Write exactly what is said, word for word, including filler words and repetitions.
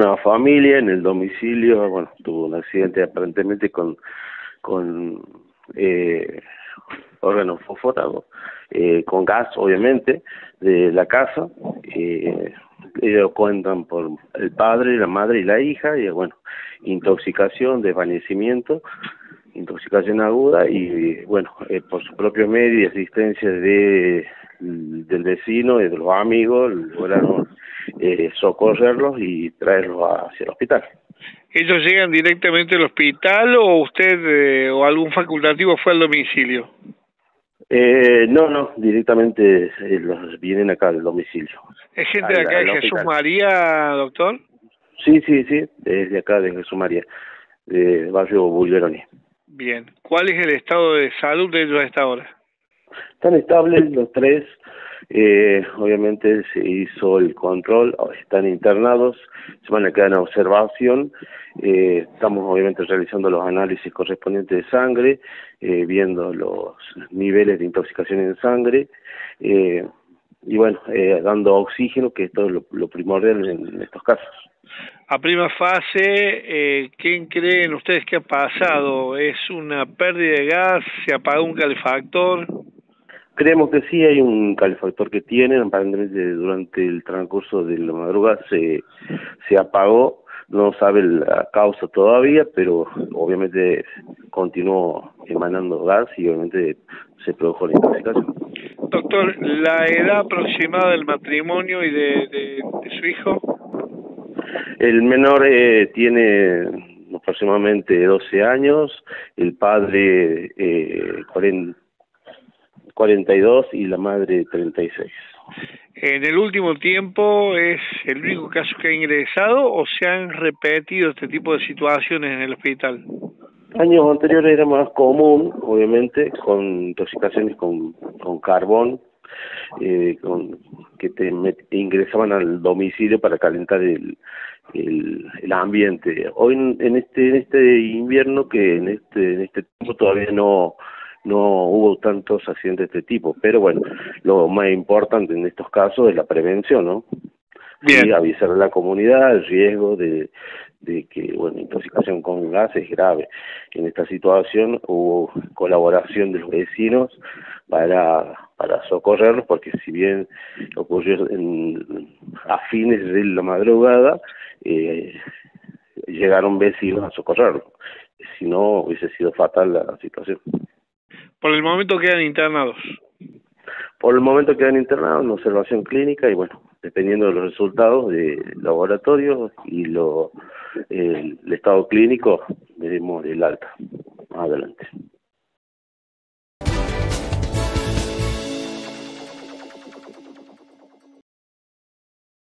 una familia en el domicilio, bueno, tuvo un accidente aparentemente con con eh, órganos fosforados, eh, con gas obviamente, de la casa. Eh, ellos cuentan por el padre, la madre y la hija, y bueno, intoxicación, desvanecimiento, intoxicación aguda, y bueno, eh, por su propio medio y asistencia de del vecino y de los amigos, lograron eh, socorrerlos y traerlos hacia el hospital. ¿Ellos llegan directamente al hospital o usted eh, o algún facultativo fue al domicilio? Eh, no, no, directamente eh, los vienen acá al domicilio. ¿Es gente Al, de acá de al Jesús hospital. María, doctor? Sí, sí, sí, desde acá de Jesús María, de barrio Bulgeroni. Bien. ¿Cuál es el estado de salud de ellos a esta hora? Están estables los tres, eh, obviamente se hizo el control, están internados, se van a quedar en observación, eh, estamos obviamente realizando los análisis correspondientes de sangre, eh, viendo los niveles de intoxicación en sangre, eh, y bueno, eh, dando oxígeno, que esto es lo, lo primordial en, en estos casos. A prima fase, eh, ¿quién creen ustedes que ha pasado? ¿Es una pérdida de gas? ¿Se apagó un calefactor? Creemos que sí hay un calefactor que tienen, aparentemente durante el transcurso de la madrugada se, se apagó, no sabe la causa todavía, pero obviamente continuó emanando gas y obviamente se produjo la intoxicación. Doctor, ¿la edad aproximada del matrimonio y de, de, de su hijo? El menor eh, tiene aproximadamente doce años, el padre eh, cuarenta y dos y la madre treinta y seis. ¿En el último tiempo es el único caso que ha ingresado o se han repetido este tipo de situaciones en el hospital? Años anteriores era más común, obviamente, con intoxicaciones con, con carbón, eh, con, que te met, ingresaban al domicilio para calentar el, el, el ambiente. Hoy en, en este en este invierno, que en este en este tiempo todavía no no hubo tantos accidentes de este tipo, pero bueno, lo más importante en estos casos es la prevención, ¿no? Bien. Y avisar a la comunidad el riesgo de, de que, bueno, intoxicación con gas es grave. En esta situación hubo colaboración de los vecinos para, para socorrerlos, porque si bien ocurrió en, a fines de la madrugada, eh, llegaron vecinos a socorrerlos. Si no, hubiese sido fatal la situación. Por el momento quedan internados. Por el momento quedan internados en observación clínica y bueno, dependiendo de los resultados de laboratorio y lo, el, el estado clínico, veremos el alta más adelante.